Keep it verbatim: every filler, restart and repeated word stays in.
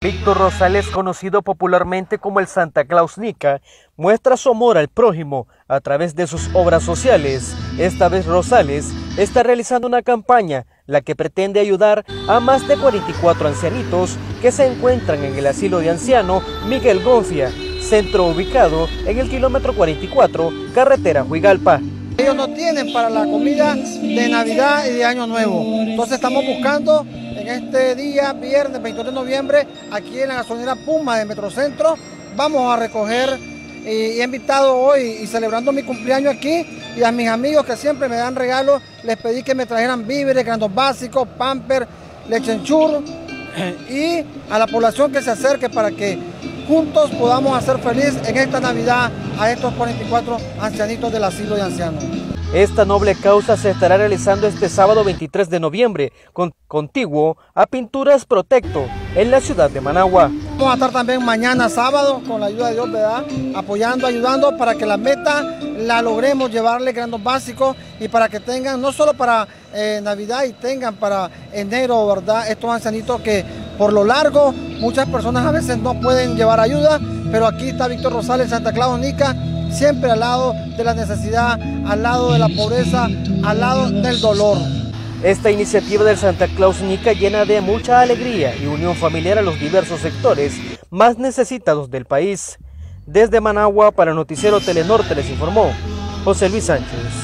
Víctor Rosales, conocido popularmente como el Santa Claus Nica, muestra su amor al prójimo a través de sus obras sociales. Esta vez Rosales está realizando una campaña la que pretende ayudar a más de cuarenta y cuatro ancianitos que se encuentran en el asilo de anciano Miguel Gonfia, centro ubicado en el kilómetro cuarenta y cuatro, carretera Huigalpa. Ellos no tienen para la comida de Navidad y de Año Nuevo, entonces estamos buscando en este día, viernes veintidós de noviembre, aquí en la gasolinera Puma de Metrocentro, vamos a recoger y he invitado hoy y celebrando mi cumpleaños aquí, y a mis amigos que siempre me dan regalos, les pedí que me trajeran víveres, granos básicos, pamper, leche en churro, y a la población que se acerque para que juntos podamos hacer feliz en esta Navidad a estos cuarenta y cuatro ancianitos del asilo de ancianos. Esta noble causa se estará realizando este sábado veintitrés de noviembre, con, contiguo a Pinturas Protecto, en la ciudad de Managua. Vamos a estar también mañana sábado, con la ayuda de Dios, ¿verdad?, apoyando, ayudando para que la meta la logremos, llevarle granos básicos y para que tengan, no solo para eh, Navidad, y tengan para enero, ¿verdad?, estos ancianitos que por lo largo muchas personas a veces no pueden llevar ayuda, pero aquí está Víctor Rosales, Santa Claus Nica, siempre al lado de la necesidad, al lado de la pobreza, al lado del dolor. Esta iniciativa del Santa Claus Nica llena de mucha alegría y unión familiar a los diversos sectores más necesitados del país. Desde Managua, para Noticiero Telenorte, les informó José Luis Sánchez.